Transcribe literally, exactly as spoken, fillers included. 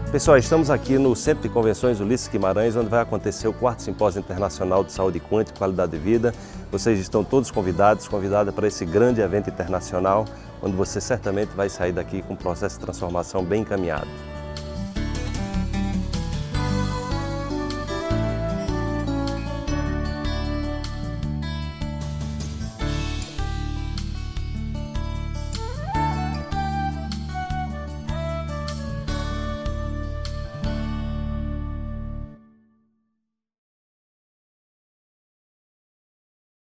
Pessoal, estamos aqui no Centro de Convenções Ulisses Guimarães, onde vai acontecer o quarto Simpósio Internacional de Saúde Quântica e Qualidade de Vida. Vocês estão todos convidados, convidadas para esse grande evento internacional, onde você certamente vai sair daqui com um processo de transformação bem encaminhado.